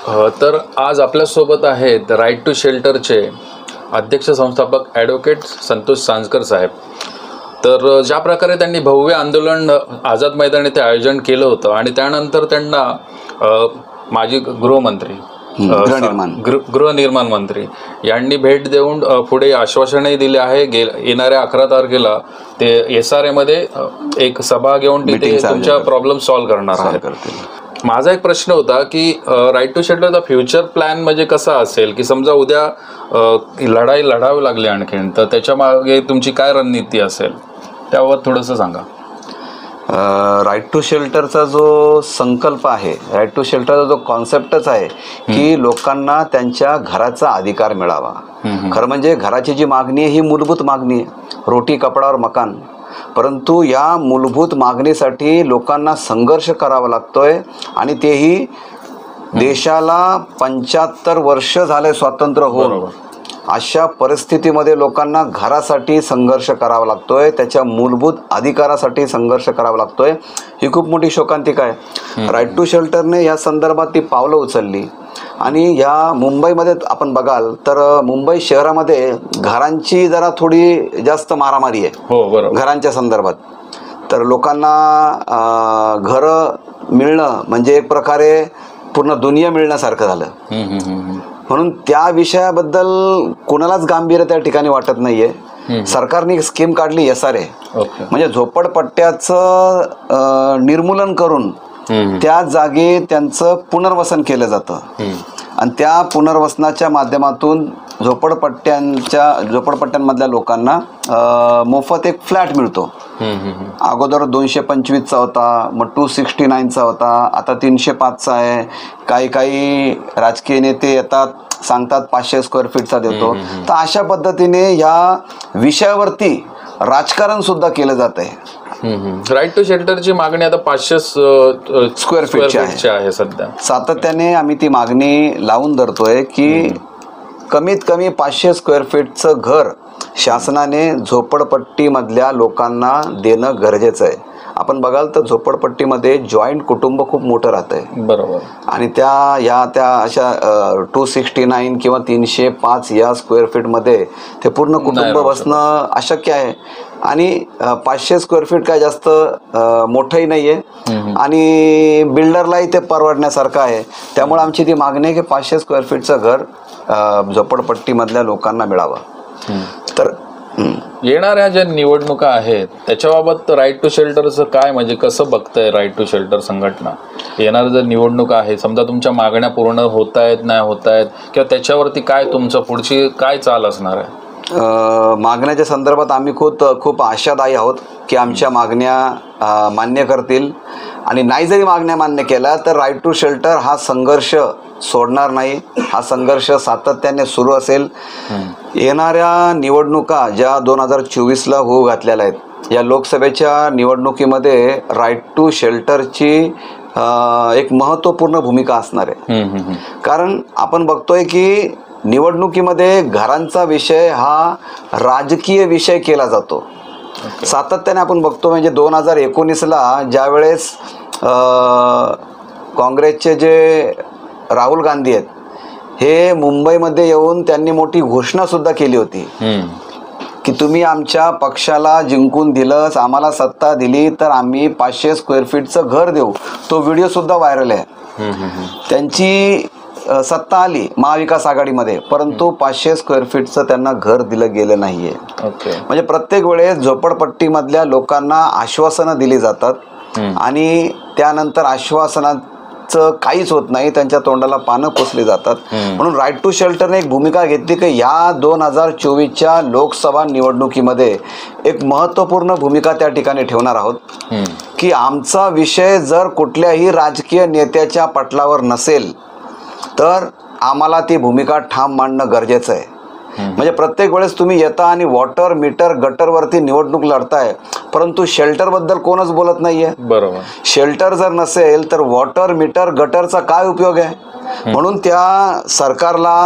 तर आज आपल्यासोबत आहेत राईट टू शेल्टरचे अध्यक्ष संस्थापक ॲडव्होकेट संतोष सांजकर साहेब. तर ज्या प्रकारे त्यांनी भव्य आंदोलन आझाद मैदानी ते आयोजन केलं होतं आणि त्यानंतर त्यांना माजी गृहमंत्री गृहनिर्माण मंत्री यांनी भेट देऊन पुढे आश्वासनही दिले आहे. येणाऱ्या 11 तारखेला ते SRA मध्ये एक सभा घेऊन तिथे तुमच्या प्रॉब्लेम सॉल्व्ह करणार आहे. माझा एक प्रश्न होता की राईट टू शेल्टरचा फ्युचर प्लॅन म्हणजे कसा असेल की समजा उद्या लढाई लढावी लागली आणखीन तर त्याच्या मागे तुमची काय रणनीती असेल त्यावर थोडंसं सांगा. राईट टू शेल्टरचा जो संकल्प आहे, राईट टू शेल्टरचा जो कॉन्सेप्टच आहे की लोकांना त्यांच्या घराचा अधिकार मिळावा. खरं म्हणजे घराची जी मागणी आहे ही मूलभूत मागणी आहे, रोटी कपडा और मकान. परंतु या मूलभूत मागणीसाठी लोकांना संघर्ष करावा लागतोय आणि तेही देशाला 75 वर्ष झाले स्वातंत्र्य होऊन. अशा परिस्थितीमध्ये लोकांना घरासाठी संघर्ष करावा लागतोय, त्याच्या मूलभूत अधिकारासाठी संघर्ष करावा लागतोय. ही खूप मोठी शोकांतिका आहे. राईट टू शेल्टरने या संदर्भात ती पावलं उचलली आणि या मुंबईमध्ये आपण बघाल तर मुंबई शहरामध्ये घरांची जरा थोडी जास्त मारामारी आहे. हो बरोबर. घरांच्या संदर्भात तर लोकांना घरं मिळणं म्हणजे एक प्रकारे पूर्ण दुनिया मिळण्यासारखं झालं. म्हणून त्या विषयाबद्दल कोणालाच गांभीर्य त्या ठिकाणी वाटत नाहीये. सरकारने स्कीम काढली SRA, म्हणजे झोपडपट्ट्याचं निर्मूलन करून त्या जागी त्यांचं पुनर्वसन केलं जातं आणि त्या पुनर्वसनाच्या माध्यमातून झोपडपट्ट्यांमधल्या लोकांना मोफत एक फ्लॅट मिळतो. अगोदर 225चा होता, मग 269चा होता, आता 305चा आहे. काही राजकीय नेते येतात सांगतात 500 स्क्वेअर फीटचा देतो. तर अशा पद्धतीने या विषयावरती राजकारण सुद्धा केलं जात आहे. राईट टू शेल्टरची मागणी आता 500 स्क्वेअर फीटची आहे सध्या. सातत्याने आम्ही ती मागणी लावून धरतोय की कमीत कमी 500 स्क्वेअर फीटचं घर शासनाने झोपडपट्टीमधल्या लोकांना देणं गरजेचं आहे. आपण बघाल तर झोपडपट्टीमध्ये जॉईंट कुटुंब खूप मोठं राहतंय. बरोबर. आणि त्या अशा 269 किंवा 305 या स्क्वेअर फीटमध्ये ते पूर्ण कुटुंब बसणं अशक्य आहे. आणि 500 स्क्वेअर फीट काय जास्त मोठंही नाहीये आणि बिल्डरलाही ते परवडण्यासारखं आहे. त्यामुळे आमची ती मागणी आहे की 500 स्क्वेअर फीटचं घर झोपडपट्टीमधल्या लोकांना मिळावं. तर येणाऱ्या ज्या निवडणुका आहेत त्याच्याबाबत राईट टू शेल्टरचं काय म्हणजे कसं बघतंय राईट टू शेल्टर संघटना? येणाऱ्या जर निवडणुका आहे समजा तुमच्या मागण्या पूर्ण होत आहेत नाही होत आहेत किंवा त्याच्यावरती काय तुमचं पुढची काय चाल असणार आहे? मागण्याच्या संदर्भात आम्ही खूप आशादायी आहोत की आमच्या मागण्या मान्य करतील आणि नाही जरी मागण्या मान्य केल्या तर राईट टू शेल्टर हा संघर्ष सोडणार नाही. हा संघर्ष सातत्याने सुरू असेल. येणाऱ्या निवडणुका ज्या 2024ला होऊ घातलेल्या आहेत या लोकसभेच्या निवडणुकीमध्ये राईट टू शेल्टरची एक महत्त्वपूर्ण भूमिका असणार आहे. कारण आपण बघतोय की निवडणुकीमध्ये घरांचा विषय हा राजकीय विषय केला जातो. सातत्याने आपण बघतो म्हणजे 2019ला ज्यावेळेस काँग्रेसचे जे राहुल गांधी आहेत हे मुंबईमध्ये येऊन त्यांनी मोठी घोषणा सुद्धा केली होती की तुम्ही आमच्या पक्षाला जिंकून दिलंच, आम्हाला सत्ता दिली तर आम्ही 500 स्क्वेअर फीटचं घर देऊ. तो व्हिडिओ सुद्धा व्हायरल आहे. त्यांची सत्ता आली महाविकास आघाडीमध्ये परंतु 500 स्क्वेअर फीटचं त्यांना घर दिलं गेलं नाहीये. म्हणजे प्रत्येक वेळेस झोपडपट्टीमधल्या लोकांना आश्वासनं दिली जातात आणि त्यानंतर आश्वासनाचं काहीच होत नाही, त्यांच्या तोंडाला पानं पुसली जातात. म्हणून राईट टू शेल्टरने एक भूमिका घेतली की या 2024च्या लोकसभा निवडणुकीमध्ये एक महत्त्वपूर्ण भूमिका त्या ठिकाणी ठेवणार आहोत की आमचा विषय जर कुठल्याही राजकीय नेत्याच्या पटलावर नसेल तर आम्हाला ती भूमिका ठाम मांडणं गरजेचं आहे. म्हणजे प्रत्येक वेळेस तुम्ही येता आणि वॉटर मीटर गटरवरती निवडणूक लढताय परंतु शेल्टर बद्दल कोणच बोलत नाहीये. बरोबर. शेल्टर जर नसेल तर वॉटर मीटर गटरचा काय उपयोग आहे? म्हणून त्या सरकारला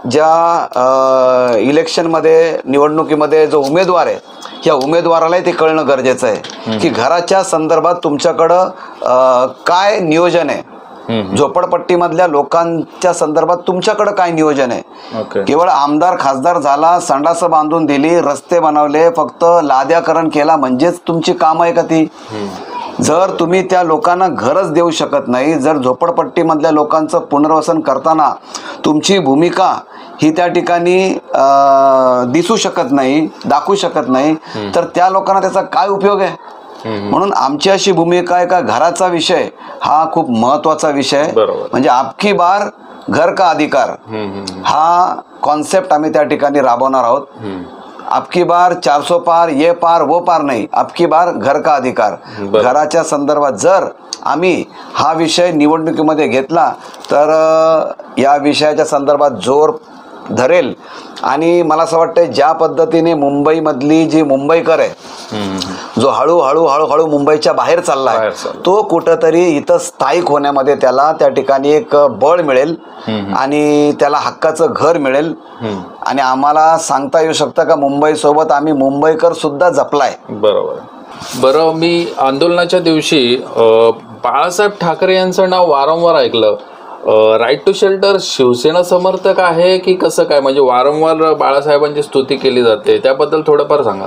ज्या इलेक्शनमध्ये निवडणुकीमध्ये जो उमेदवार आहे या उमेदवारालाही ते कळणं गरजेचं आहे की घराच्या संदर्भात तुमच्याकडं काय नियोजन आहे. झोपडपट्टीमधल्या लोकांच्या संदर्भात तुमच्याकडे काय नियोजन आहे? केवळ आमदार खासदार झाला, संडास बांधून दिली, रस्ते बनवले, फक्त लाद्याकरण केला म्हणजेच तुमची काम आहे का ती? जर तुम्ही त्या लोकांना घरच देऊ शकत नाही, जर झोपडपट्टीमधल्या लोकांचं पुनर्वसन करताना तुमची भूमिका ही त्या ठिकाणी दिसू शकत नाही, दाखवू शकत नाही, तर त्या लोकांना त्याचा काय उपयोग आहे? म्हणून आमची अशी भूमिका आहे का घराचा विषय हा खूप महत्वाचा विषय, म्हणजे आपकी बार घर का अधिकार हा कॉन्सेप्ट आम्ही त्या ठिकाणी राबवणार आहोत. आपकी बार 400 पार, ये पार वो पार नाही, आपकी बार घर का अधिकार. घराच्या संदर्भात जर आम्ही हा विषय निवडणुकीमध्ये घेतला तर या विषयाच्या संदर्भात जोर धरेल. आणि मला असं वाटतं ज्या पद्धतीने मुंबईमधली जी मुंबईकर आहे, जो हळूहळू मुंबईच्या बाहेर चाललाय, तो कुठंतरी इथं स्थायिक होण्यामध्ये त्याला त्या ठिकाणी एक बळ मिळेल आणि त्याला हक्काचं घर मिळेल. आणि आम्हाला सांगता येऊ शकतं का मुंबई सोबत आम्ही मुंबईकर सुद्धा जपलाय. बरं, मी आंदोलनाच्या दिवशी बाळासाहेब ठाकरे यांचं नाव वारंवार ऐकलं. राईट टू शेल्टर शिवसेना समर्थक आहे की कसं काय? म्हणजे वारंवार बाळासाहेबांची स्तुती केली जाते, त्याबद्दल थोडंफार सांगा.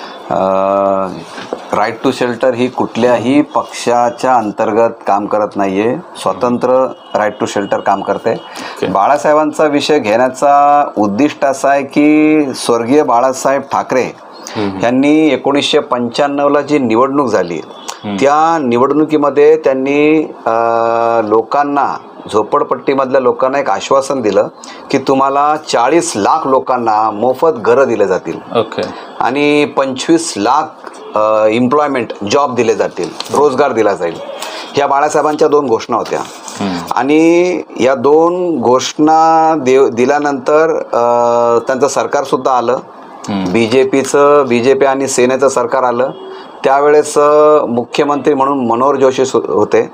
राईट टू शेल्टर ही कुठल्याही पक्षाच्या अंतर्गत काम करत नाहीये, स्वतंत्र राईट टू शेल्टर काम करते. बाळासाहेबांचा विषय घेण्याचा उद्दिष्ट असा आहे की स्वर्गीय बाळासाहेब ठाकरे यांनी 1995ला जी निवडणूक झाली त्या निवडणुकीमध्ये त्यांनी लोकांना, झोपडपट्टीमधल्या लोकांना एक आश्वासन दिलं की तुम्हाला 40 लाख लोकांना मोफत घरं दिले जातील आणि 25 लाख एम्प्लॉयमेंट जॉब दिले जातील, रोजगार दिला जाईल. ह्या बाळासाहेबांच्या 2 घोषणा होत्या. आणि या 2 घोषणा दिल्यानंतर त्यांचं सरकार सुद्धा आलं, बीजेपी आणि सेनेचं सरकार आलं. त्यावेळेस मुख्यमंत्री म्हणून मनोहर जोशी होते.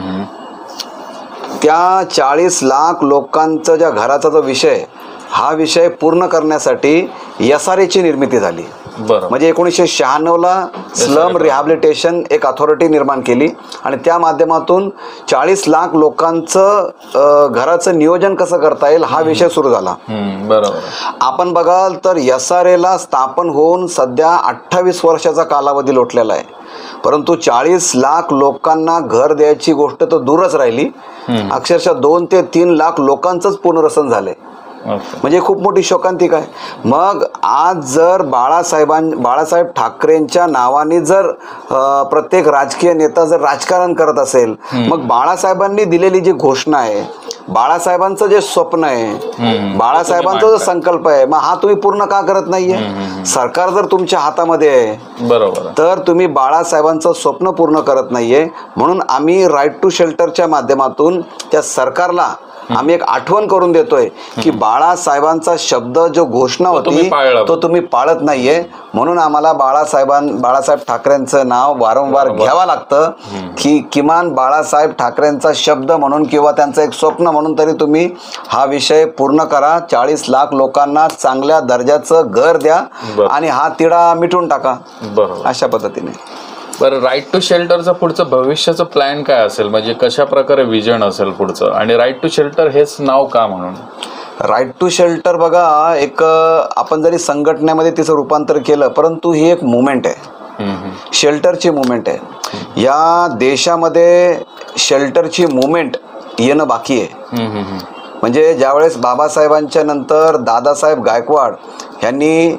त्या 40 लाख लोकांचं ज्या घराचा जो विषय, हा विषय पूर्ण करण्यासाठी SRAची निर्मिती झाली. म्हणजे 1996ला स्लम रिहॅबिलिटेशन एक अथॉरिटी निर्माण केली आणि त्या माध्यमातून 40 लाख लोकांचं घराचं नियोजन कसं करता येईल हा विषय सुरू झाला. आपण बघाल तर SRAला स्थापन होऊन सध्या 28 वर्षाचा कालावधी लोटलेला आहे, परंतु 40 लाख लोकांना घर द्यायची गोष्ट तर दूरच राहिली, अक्षरशः 2 ते 3 लाख लोकांचंच पुनर्वसन झालंय. म्हणजे खूप मोठी शोकांतिका आहे. मग आज जर बाळासाहेब ठाकरेंच्या नावाने जर प्रत्येक राजकीय नेता जर राजकारण करत असेल, मग बाळासाहेबांनी दिलेली जी घोषणा आहे, बाळासाहेबांचं जे स्वप्न आहे, बाळासाहेबांचा जो संकल्प आहे, मग हा तुम्ही पूर्ण का करत नाहीये? सरकार जर तुमच्या हातामध्ये आहे तर तुम्ही बाळासाहेबांचं स्वप्न पूर्ण करत नाहीये. म्हणून आम्ही राईट टू शेल्टरच्या माध्यमातून त्या सरकारला आम्ही एक आठवण करून देतोय की बाळासाहेबांचा शब्द जो घोषणा होती तो तुम्ही पाळत नाहीये. म्हणून आम्हाला बाळासाहेब ठाकरेंचं नाव वारंवार घ्यावं लागतं की किमान बाळासाहेब ठाकरेंचा शब्द म्हणून किंवा त्यांचं एक स्वप्न म्हणून तरी तुम्ही हा विषय पूर्ण करा. 40 लाख लोकांना चांगल्या दर्जाचं घर द्या आणि हा तिढा मिटून टाका, अशा पद्धतीने. बरं, राईट टू शेल्टरचं पुढचं भविष्याचं प्लॅन काय असेल? म्हणजे कशा प्रकारे विजन असेल पुढचं? आणि राईट टू शेल्टर हेच नाव का म्हणून? राईट टू शेल्टर बघा, एक आपण जरी संघटनेमध्ये तिचं रूपांतर केलं, परंतु ही एक मुवमेंट आहे, शेल्टरची मुवमेंट आहे. या देशामध्ये शेल्टरची मुवमेंट येणं बाकी आहे. म्हणजे ज्यावेळेस बाबासाहेबांच्या नंतर दादासाहेब गायकवाड यांनी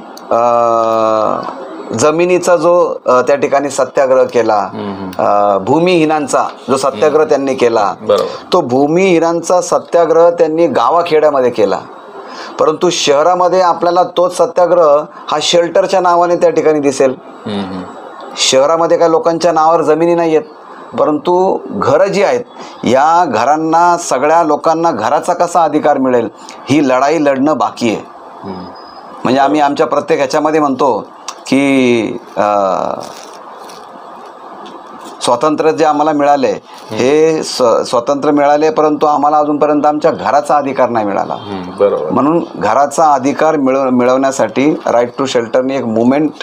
जमिनीचा जो त्या ठिकाणी सत्याग्रह केला, भूमिहीनांचा जो सत्याग्रह त्यांनी केला, तो भूमिहीनांचा सत्याग्रह त्यांनी गावाखेड्यामध्ये केला. परंतु शहरामध्ये आपल्याला तोच सत्याग्रह हा शेल्टरच्या नावाने त्या ठिकाणी दिसेल. शहरामध्ये काय लोकांच्या नावावर जमिनी नाही आहेत, परंतु घरं जी आहेत, या घरांना, सगळ्या लोकांना घराचा कसा अधिकार मिळेल ही लढाई लढणं बाकी आहे. म्हणजे आम्ही आमच्या प्रत्येक ह्याच्यामध्ये म्हणतो की स्वातंत्र्य जे आम्हाला मिळाले, हे स्वातंत्र्य मिळाले, परंतु आम्हाला अजूनपर्यंत आमच्या घराचा अधिकार नाही मिळाला. म्हणून घराचा अधिकार मिळवण्यासाठी राईट टू शेल्टरने एक मुवमेंट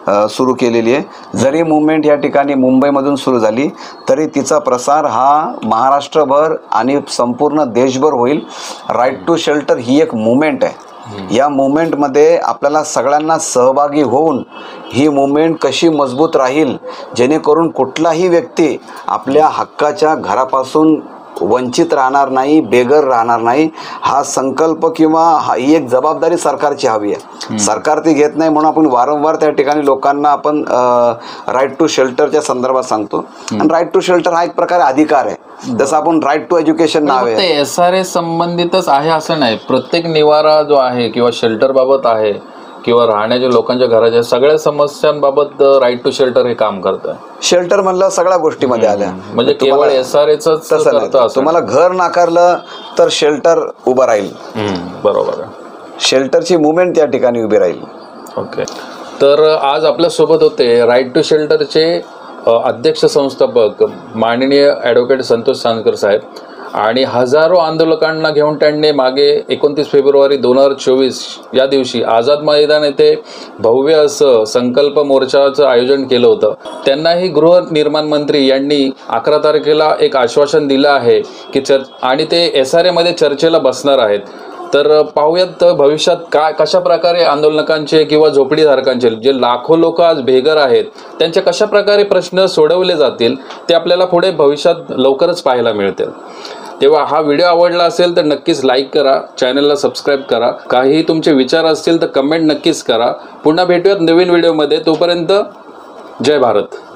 सुरू केलेली आहे. जरी मुवमेंट या ठिकाणी मुंबईमधून सुरू झाली तरी तिचा प्रसार हा महाराष्ट्रभर आणि संपूर्ण देशभर होईल. राईट टू शेल्टर ही एक मुवमेंट आहे. या मुवमेंटमध्ये आपल्याला सगळ्यांना सहभागी होऊन ही मुवमेंट कशी मजबूत राहील, जेणेकरून कुठलाही व्यक्ती आपल्या हक्काच्या घरापासून वंचित राहणार नाही, बेघर राहणार नाही, हा संकल्प किंवा ही एक जबाबदारी सरकारची हवी आहे. सरकार ती घेत नाही म्हणून आपण वारंवार त्या ठिकाणी लोकांना आपण राईट टू शेल्टरच्या संदर्भात सांगतो. आणि राईट टू शेल्टर हा एक प्रकारे अधिकार आहे. जसं आपण राईट टू एज्युकेशन नाव आहे. SRA संबंधितच आहे असं नाही, प्रत्येक निवारा जो आहे किंवा शेल्टर बाबत आहे किंवा राहण्याच्या लोकांच्या घराच्या सगळ्या समस्यांबाबत राईट टू शेल्टर हे काम करतं. शेल्टर म्हणलं सगळ्या गोष्टीमध्ये आल्या, म्हणजे केवळ SRAच तसं नाही. तुम्हाला घर नाकारलं तर शेल्टर उभं राहील. बरोबर आहे. शेल्टरची मुवमेंट त्या ठिकाणी उभी राहील. ओके. तर आज आपल्या सोबत होते राईट टू शेल्टरचे अध्यक्ष संस्थापक माननीय ॲडव्होकेट संतोष सांगकर साहेब. आणि हजारो आंदोलकांना घेऊन त्यांनी मागे 29 फेब्रुवारी 2024 या दिवशी आझाद मैदान येथे भव्य असं संकल्प मोर्चाचं आयोजन केलं होतं. त्यांनाही गृहनिर्माण मंत्री यांनी 11 तारखेला एक आश्वासन दिलं आहे की आणि ते SRA मध्ये चर्चेला बसणार आहेत. तर पाहूयात भविष्यात कशा प्रकारे आंदोलकांचे किंवा झोपडीधारकांचे जे लाखो लोक आज बेघर आहेत त्यांचे कशा प्रकारे प्रश्न सोडवले जातील ते आपल्याला पुढे भविष्यात लवकरच पाहायला मिळतील. तेव्हा हा व्हिडिओ आवडला असेल तर नक्कीच लाईक करा, चॅनलला सबस्क्राईब करा. काही तुमचे विचार असतील तर कमेंट नक्कीच करा. पुन्हा भेटूयात नवीन व्हिडिओमध्ये. तोपर्यंत जय भारत.